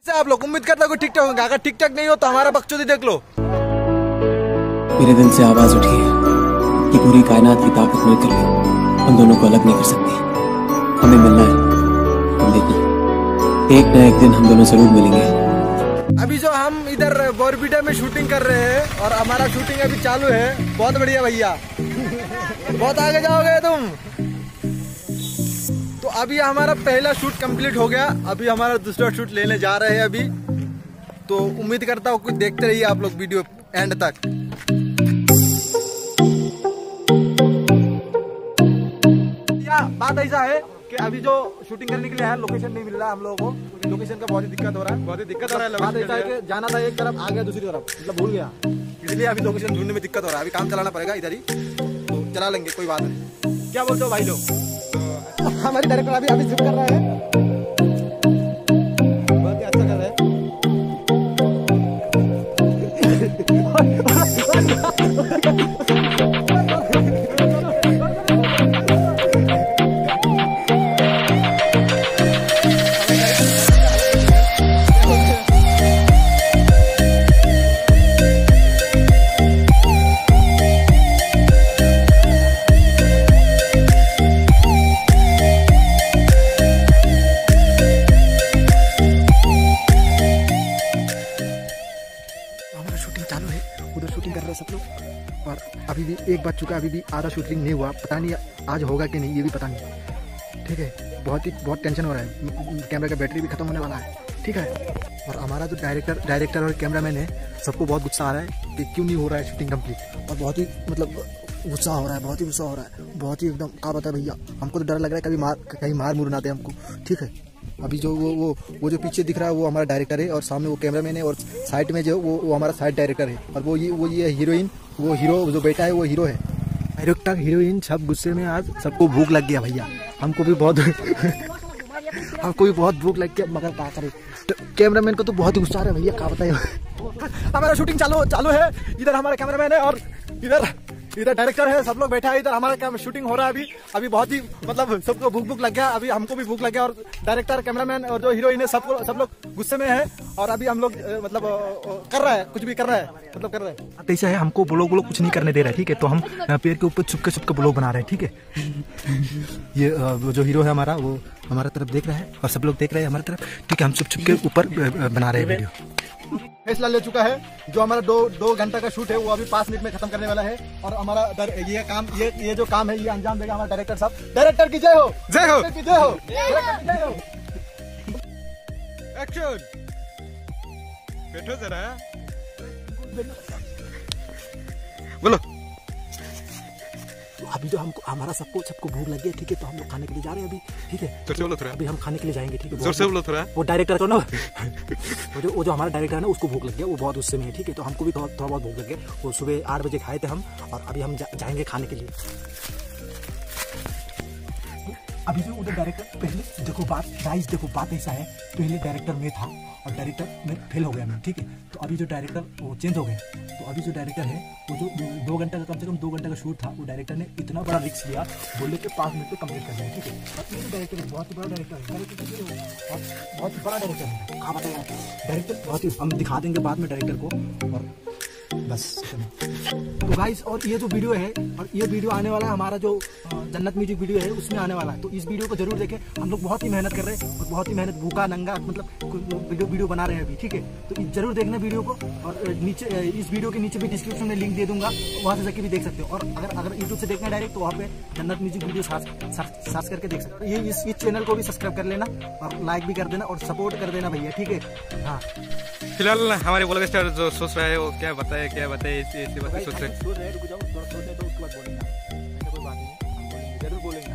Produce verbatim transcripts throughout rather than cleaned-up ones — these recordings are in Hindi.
आप लोग उम्मीद करता कोई टिकटॉक होगा, अगर टिकटॉक नहीं हो तो हमारा बकचोदी देख लो। मेरे दिल से आवाज उठी है कि पूरी कायनात की ताकत मिलकर भी हम दोनों को अलग नहीं कर सकती। हमें मिलना है, हम देखिए एक न एक दिन हम दोनों जरूर मिलेंगे। अभी जो हम इधर बोरबीटा में शूटिंग कर रहे हैं और हमारा शूटिंग अभी चालू है। बहुत बढ़िया भैया, बहुत आगे जाओगे तुम। तो अभी हमारा पहला शूट कंप्लीट हो गया, अभी हमारा दूसरा शूट लेने जा रहे हैं अभी। तो उम्मीद करता हूँ कुछ देखते रहिए आप लोग वीडियो एंड तक। बात ऐसा है कि अभी जो शूटिंग करने के लिए है लोकेशन नहीं मिल रहा हम लोगों को। लोकेशन का बहुत ही दिक्कत हो रहा है, बहुत ही दिक्कत हो रहा है। बात ऐसा है कि जाना था एक तरफ, आ गया दूसरी तरफ, मतलब भूल गया, इसलिए अभी लोकेशन ढूंढने में दिक्कत हो रहा है। अभी काम चलाना पड़ेगा इधर ही, तो चला लेंगे, कोई बात नहीं। क्या बोलते हो भाई लोग? हमारी डायरेक्टर अभी अभी शूट कर रहा है, बहुत ही अच्छा कर रहा है। चालू है, उधर शूटिंग कर रहे हैं सब लोग और अभी भी एक बात चुका, अभी भी आधा शूटिंग नहीं हुआ। पता नहीं आज होगा कि नहीं, ये भी पता नहीं। ठीक है, बहुत ही बहुत टेंशन हो रहा है। कैमरा का बैटरी भी खत्म होने वाला है। ठीक है, और हमारा जो डायरेक्टर डायरेक्टर और कैमरामैन है, सबको बहुत गुस्सा आ रहा है कि क्यों नहीं हो रहा है शूटिंग कंप्लीट। और बहुत ही मतलब गुस्सा हो रहा है, बहुत ही गुस्सा हो रहा है, बहुत ही एकदम क्या बता भैया। हमको तो डर लग रहा है कभी मार कहीं मार मुर ना दे हमको। ठीक है, अभी जो वो वो वो जो पीछे दिख रहा है वो हमारा डायरेक्टर है और सामने वो कैमरामैन है और साइड में जो वो वो हमारा साइड डायरेक्टर है और वो ये वो ये हीरोइन, वो हीरो जो बेटा है वो हीरो है। डायरेक्टर हीरोइन सब गुस्से में, आज सबको भूख लग गया भैया, हमको भी बहुत हमको भी बहुत भूख लग गया, मगर क्या करे। तो कैमरामैन को तो बहुत ही गुस्सा आ रहा है भैया, क्या बताइए। हमारा शूटिंग चालू चालू है, इधर हमारा कैमरामैन है और इधर इधर डायरेक्टर है, सब लोग बैठा है। इधर हमारा शूटिंग हो रहा है अभी अभी बहुत ही मतलब सबको भूख भूख लग गया, अभी हमको भी भूख लग गया। और डायरेक्टर कैमरामैन और जो हीरोइन है सबको सब लोग गुस्से में है और अभी हम लोग मतलब कर रहा है, कुछ भी कर रहा है, मतलब कर रहे हैं। ऐसा है, हमको ब्लॉग ब्लॉग कुछ नहीं करने दे रहा है। ठीक है, तो हम पेड़ के ऊपर छुपके छुपके ब्लॉग बना रहे हैं। ठीक है, ये जो हीरो है हमारा वो हमारा तरफ देख रहा है और सब लोग देख रहे हैं हमारी तरफ। ठीक है, हम छुप छुप के ऊपर बना रहे हैं वीडियो। फैसला ले चुका है, जो हमारा दो दो घंटा का शूट है वो अभी पाँच मिनट में खत्म करने वाला है और हमारा ये काम ये ये जो काम है ये अंजाम देगा हमारा डायरेक्टर साहब। डायरेक्टर की जय हो, जय हो, जय हो, जय हो। एक्शन, बैठो जरा, बोलो। अभी जो हमको हमारा सबको सबको भूख लगी है। ठीक है, तो हम लोग खाने के लिए जा रहे हैं अभी। ठीक है, तो बोलो थोड़ा, अभी हम खाने के लिए जाएंगे। ठीक है, जोर से बोलो थोड़ा। वो डायरेक्टर को ना वो जो वो जो हमारा डायरेक्टर है ना उसको भूख लग गया, वो बहुत गुस्से में है। ठीक है, तो हमको भी थोड़ा थोड़ा बहुत भूख लग गया। वो सुबह आठ बजे खाए थे हम और अभी हम जा, जाएंगे खाने के लिए। अभी जो उधर डायरेक्टर पहले देखो बात गाइस देखो बात ऐसा है, पहले डायरेक्टर में था और डायरेक्टर में फेल हो गया मैं। ठीक है, तो अभी जो डायरेक्टर वो चेंज हो गए, तो अभी जो डायरेक्टर है वो जो दो घंटे का कम से कम दो घंटे का शूट था, वो डायरेक्टर ने इतना बड़ा रिस्क लिया, बोले कि पाँच मिनट में कंप्लीट कर दिया। ठीक है, और डायरेक्टर बहुत ही बड़ा डायरेक्टर है, बहुत ही बड़ा डायरेक्टर है। हाँ बताया डायरेक्टर बहुत ही, हम दिखा देंगे बाद में डायरेक्टर को। और बस तो गाइस, और ये जो वीडियो है और ये वीडियो आने वाला है हमारा जो जन्नत म्यूजिक वीडियो है उसमें आने वाला है। तो इस वीडियो को जरूर देखें, हम लोग बहुत ही मेहनत कर रहे हैं और बहुत ही मेहनत भूखा नंगा मतलब वीडियो वीडियो बना रहे हैं अभी। ठीक है, तो जरूर देखना वीडियो को और नीचे इस वीडियो के नीचे भी डिस्क्रिप्शन में लिंक दे दूंगा, वहाँ से जाके भी देख सकते हो। और अगर अगर यूट्यूब से देखना है डायरेक्ट तो वहाँ पे जन्नत म्यूजिक वीडियो सर्च करके देख सकते हो। ये इस चैनल को भी सब्सक्राइब कर लेना और लाइक भी कर देना और सपोर्ट कर देना भैया। ठीक है, हाँ। फिलहाल हमारे ब्लॉग स्टार जो सोच रहा है वो क्या बताए क्या बताए ऐसी ऐसी बातें सोच रहे हैं। सोच रहे हैं, रुक जाओ थोड़ा सोचते तो उसके बाद बोलेंगे, ऐसा कोई बात नहीं, हम बोलेंगे, जरूर बोलेंगे।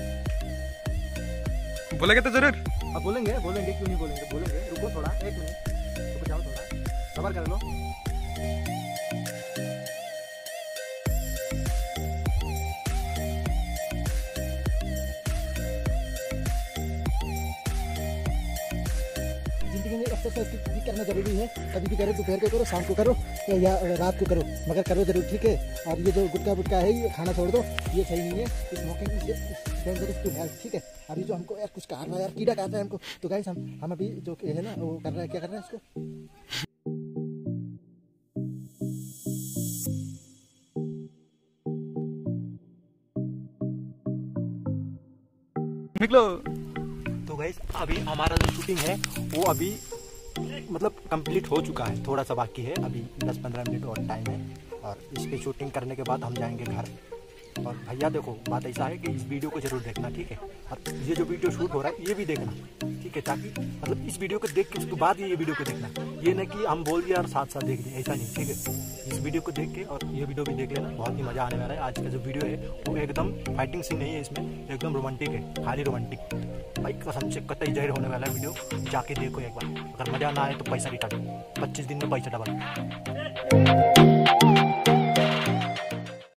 बोलेंगे तो जरूर, अब बोलेंगे बोलेंगे क्यों नहीं बोलेंगे, बोलेंगे। रुको थोड़ा, एक मिनट रुको जाओ, थोड़ा सबर कर लो। जिंदगी में एक्सरसाइज भी करना जरूरी है, कभी भी करो, दोपहर को करो, शाम को करो या रात को करो, मगर करो जरूर। ठीक है, और ये जो गुटखा बुटका है ये खाना छोड़ दो, ये सही नहीं है। इस मौके डेंजरस टू हेल्थ, ठीक है। अभी जो हमको यार कुछ काट रहा है यार, कीड़ा काट रहा है हमको, तो गाइस हम हम अभी जो है ना वो कर रहा है, क्या कर रहा है इसको, निकलो। तो गाइस अभी हमारा जो शूटिंग है वो अभी मतलब कंप्लीट हो चुका है, थोड़ा सा बाकी है, अभी दस पंद्रह मिनट और टाइम है, और इसकी शूटिंग करने के बाद हम जाएंगे घर। और भैया देखो बात ऐसा है कि इस वीडियो को जरूर देखना, ठीक है, और ये जो वीडियो शूट हो रहा है ये भी देखना, ठीक है, ताकि मतलब इस वीडियो को देख के उसके बाद ये वीडियो को देखना, ये नहीं कि हम बोल दिया और साथ साथ देख लिया, ऐसा नहीं, ठीक है। इस वीडियो को देख के और ये वीडियो भी देख लेना, बहुत ही मज़ा आने वाला है। आज का जो वीडियो है वो एकदम फाइटिंग सीन नहीं है, इसमें एकदम रोमांटिक है, खाली रोमांटिक भाई, कसम से कतई जहर होने वाला है वीडियो, जाके देखो एक बार, अगर मज़ा ना आए तो पैसा रिटर्न, पच्चीस दिन में पैसा डबल।